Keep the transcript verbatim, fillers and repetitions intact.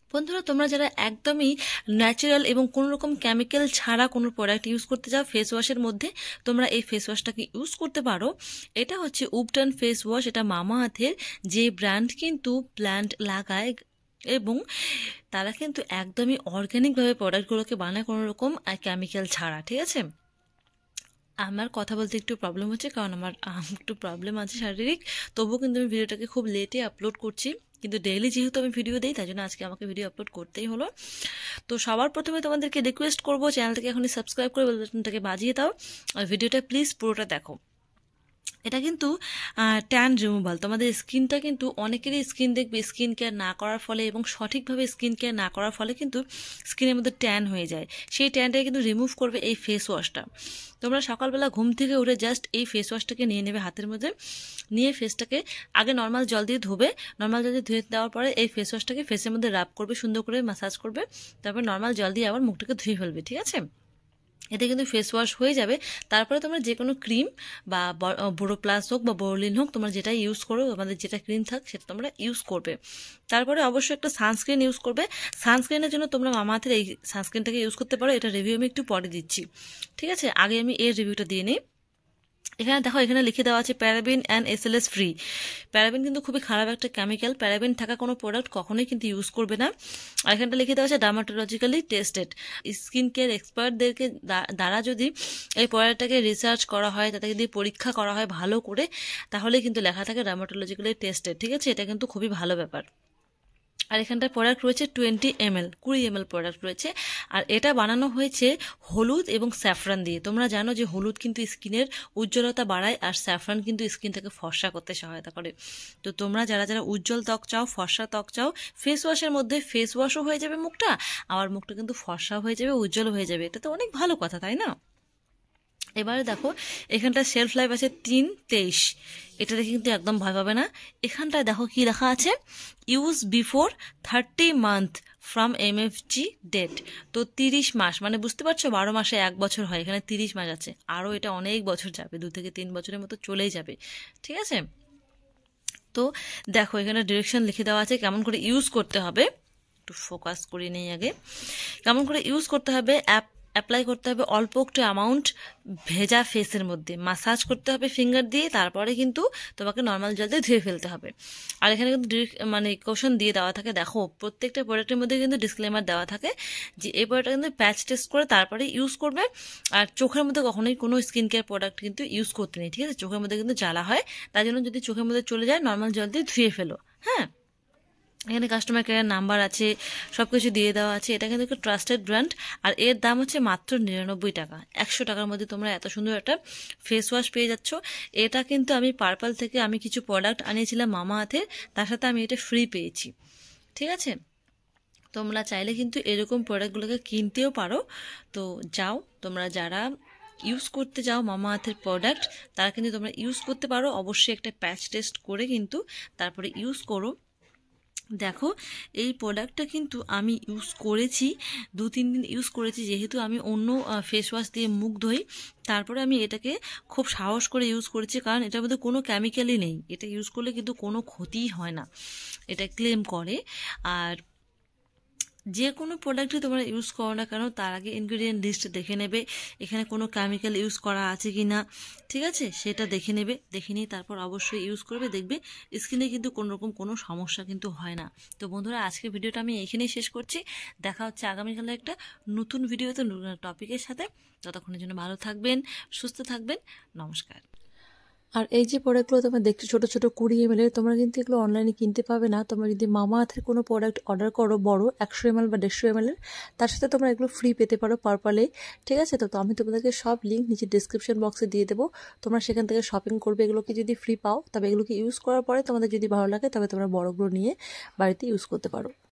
বন্ধুরা, তোমরা যারা একদমই ন্যাচারাল এবং কোনো রকম কেমিক্যাল ছাড়া কোনো প্রোডাক্ট ইউজ করতে চাও ফেস ওয়াশের মধ্যে, তোমরা এই ফেস ওয়াশটাকে ইউজ করতে পারো। এটা হচ্ছে উবটান ফেস ওয়াশ। এটা মামা আর্থের, যে ব্র্যান্ড কিন্তু প্ল্যান্ট লাগায় এবং তারা কিন্তু একদমই অর্গ্যানিকভাবে প্রোডাক্টগুলোকে বানায় কোনো রকম কেমিক্যাল ছাড়া। ঠিক আছে, আমার কথা বলতে একটু প্রবলেম হচ্ছে কারণ আমার একটু প্রবলেম আছে শারীরিক, তবুও কিন্তু আমি ভিডিওটাকে খুব লেটে আপলোড করছি, কিন্তু ডেইলি যেহেতু আমি ভিডিও দিই তাই জন্য আজকে আমাকে ভিডিও আপলোড করতেই হলো। তো সবার প্রথমে তোমাদেরকে রিকোয়েস্ট করবো, চ্যানেলটাকে এখনই সাবস্ক্রাইব করে বেল বাটনটাকে বাজিয়ে দাও আর ভিডিওটা প্লিজ পুরোটা দেখো। এটা কিন্তু ট্যান রিমুভাল। তোমাদের স্কিনটা কিন্তু অনেকেরই স্কিন দেখবে স্কিন কেয়ার না করার ফলে এবং সঠিকভাবে স্কিন কেয়ার না করার ফলে কিন্তু স্কিনের মধ্যে ট্যান হয়ে যায়। সেই ট্যানটাকে কিন্তু রিমুভ করবে এই ফেস ওয়াশটা। তোমরা সকালবেলা ঘুম থেকে উঠে জাস্ট এই ফেস ওয়াশটাকে নিয়ে নেবে হাতের মধ্যে, নিয়ে ফেসটাকে আগে নর্মাল জল দিয়ে ধোবে। নর্মাল জল দিয়ে ধুয়ে দেওয়ার পরে এই ফেস ওয়াশটাকে ফেসের মধ্যে রাব করবে, সুন্দর করে ম্যাসাজ করবে, তারপর নর্মাল জল দিয়ে আবার মুখটাকে ধুয়ে ফেলবে। ঠিক আছে, এতে কিন্তু ফেস ওয়াশ হয়ে যাবে। তারপরে তোমরা যে কোনো ক্রিম বা বোরো প্লাস হোক বা বোরোলিন হোক, তোমরা যেটা ইউজ করো, তোমাদের যেটা ক্রিম থাক সেটা তোমরা ইউজ করবে। তারপরে অবশ্যই একটা সানস্ক্রিন ইউজ করবে। সানস্ক্রিনের জন্য তোমরা মামা আর্থের এই সানস্ক্রিনটাকে ইউজ করতে পারো। এটা রিভিউ আমি একটু পরে দিচ্ছি। ঠিক আছে, আগে আমি এর রিভিউটা দিয়ে নিই। এখানে দেখো, এখানে লিখে দেওয়া আছে paraben and SLS free. Paraben কিন্তু খুবই খারাপ একটা কেমিক্যাল, প্যারাবিন থাকা কোনো প্রোডাক্ট কখনোই কিন্তু ইউজ করবে না। আর এখানটা লিখে দেওয়া আছে ডার্মাটোলজিক্যালি টেস্টেড। স্কিন কেয়ার এক্সপার্টদেরকে দ্বারা যদি এই প্রোডাক্টটাকে রিসার্চ করা হয়, তাতে যদি পরীক্ষা করা হয় ভালো করে, তাহলে কিন্তু লেখা থাকে ডার্মাটোলজিক্যালি টেস্টেড। ঠিক আছে, এটা কিন্তু খুবই ভালো ব্যাপার। আর এখানটায় প্রোডাক্ট রয়েছে টোয়েন্টি এম এল, কুড়ি এম এল প্রোডাক্ট রয়েছে। আর এটা বানানো হয়েছে হলুদ এবং স্যাফরান দিয়ে। তোমরা জানো যে হলুদ কিন্তু স্কিনের উজ্জ্বলতা বাড়ায় আর স্যাফরান কিন্তু স্কিনটাকে ফর্সা করতে সহায়তা করে। তো তোমরা যারা যারা উজ্জ্বল ত্বক চাও, ফর্সা ত্বক চাও, ফেস ওয়াশের মধ্যে ফেস ওয়াশও হয়ে যাবে মুখটা, আবার মুখটা কিন্তু ফর্সা হয়ে যাবে, উজ্জ্বল হয়ে যাবে। এটা তো অনেক ভালো কথা, তাই না? এবারে দেখো, এখানটা শেলফ লাইফ আছে তিন তেইশ। এটা দেখে কিন্তু একদম ভয় পাবে না। এখানটায় দেখো কি লেখা আছে, use before thirty month from M F G date. তো তিরিশ মাস, মানে বুঝতে পারছো বারো মাসে এক বছর হয়, এখানে তিরিশ মাস আছে, আরও এটা অনেক বছর যাবে, দু থেকে তিন বছরের মতো চলেই যাবে। ঠিক আছে, তো দেখো এখানে ডিরেকশন লিখে দেওয়া আছে কেমন করে ইউজ করতে হবে। একটু ফোকাস করে নেই আগে। কেমন করে ইউজ করতে হবে, অ্যাপ অ্যাপ্লাই করতে হবে অল্প একটু অ্যামাউন্ট ভেজা ফেসের মধ্যে, মাসাজ করতে হবে ফিঙ্গার দিয়ে, তারপরে কিন্তু তোমাকে নর্মাল জল দিয়ে ধুয়ে ফেলতে হবে। আর এখানে কিন্তু মানে কোশ্চেন দিয়ে দেওয়া থাকে, দেখো প্রত্যেকটা প্রোডাক্টের মধ্যে কিন্তু ডিসক্লেমার দেওয়া থাকে যে এই প্রোডাক্টটা কিন্তু প্যাচ টেস্ট করে তারপরে ইউজ করবে। আর চোখের মধ্যে কখনোই কোনো স্কিন কেয়ার প্রোডাক্ট কিন্তু ইউজ করতে নেই। ঠিক আছে, চোখের মধ্যে কিন্তু জ্বালা হয়, তাই জন্য যদি চোখের মধ্যে চলে যায় নর্মাল জল দিয়ে ধুয়ে ফেলো। হ্যাঁ, এখানে কাস্টমার কেয়ার নাম্বার আছে, সব কিছু দিয়ে দেওয়া আছে। এটা কিন্তু একটা ট্রাস্টেড ব্র্যান্ড আর এর দাম হচ্ছে মাত্র নিরানব্বই টাকা। একশো টাকার মধ্যে তোমরা এত সুন্দর একটা ফেস ওয়াশ পেয়ে যাচ্ছ। এটা কিন্তু আমি পার্পল থেকে আমি কিছু প্রোডাক্ট আনিয়েছিলাম মামা আর্থের, তার সাথে আমি এটা ফ্রি পেয়েছি। ঠিক আছে, তোমরা চাইলে কিন্তু এরকম প্রোডাক্টগুলোকে কিনতেও পারো। তো যাও, তোমরা যারা ইউজ করতে যাও মামা আর্থের প্রোডাক্ট, তারা কিন্তু তোমরা ইউজ করতে পারো। অবশ্যই একটা প্যাচ টেস্ট করে কিন্তু তারপরে ইউজ করো। দেখো, এই প্রোডাক্টটা কিন্তু আমি ইউজ করেছি, দু তিন দিন ইউজ করেছি, যেহেতু আমি অন্য ফেস ওয়াশ দিয়ে মুখ ধুই, তারপরে আমি এটাকে খুব সাহস করে ইউজ করেছি, কারণ এটার মধ্যে কোনো কেমিক্যালই নেই। এটা ইউজ করলে কিন্তু কোনো ক্ষতিই হয় না, এটা ক্লেম করে। আর যে কোনো প্রোডাক্টই তোমরা ইউজ করো না কেন, তার আগে ইনগ্রিডিয়েন্ট লিস্ট দেখে নেবে, এখানে কোনো কেমিক্যাল ইউজ করা আছে কি না। ঠিক আছে, সেটা দেখে নেবে, দেখে নিয়ে তারপর অবশ্যই ইউজ করবে, দেখবে স্কিনে কিন্তু কোনো রকম কোনো সমস্যা কিন্তু হয় না। তো বন্ধুরা, আজকে ভিডিওটা আমি এখানেই শেষ করছি। দেখা হচ্ছে আগামীকালে একটা নতুন ভিডিওতে, নতুন টপিকের সাথে। ততক্ষণের জন্য ভালো থাকবেন, সুস্থ থাকবেন, নমস্কার। আর এই যে প্রোডাক্টগুলো তোমরা দেখছো ছোটো ছোটো কুড়ি এম এলের, তোমরা কিন্তু এগুলো অনলাইনে কিনতে পাবে না। তোমরা যদি মামা আর্থের কোনো প্রোডাক্ট অর্ডার করো বড় একশো এম এল বা দেড়শো এম এলের, তার সাথে তোমরা এগুলো ফ্রি পেতে পারো পার্পলে। ঠিক আছে, তো আমি তোমাদেরকে সব লিঙ্ক নিচে ডিসক্রিপশন বক্সে দিয়ে দেবো, তোমরা সেখান থেকে শপিং করবে। এগুলোকে যদি ফ্রি পাও, তবে এগুলোকে ইউজ করার পরে তোমাদের যদি ভালো লাগে, তবে তোমরা বড়গুলো নিয়ে বাড়িতে ইউজ করতে পারো।